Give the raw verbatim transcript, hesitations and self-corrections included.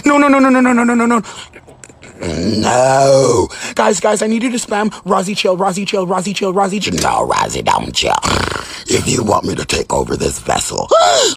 No, no, no, no, no, no, no, no, no, no. No. Guys, guys, I need you to spam Rozzy chill, Rozzy chill, Rozzy chill, Rozzy chill. No, Rozzy, don't chill. If you want me to take over this vessel,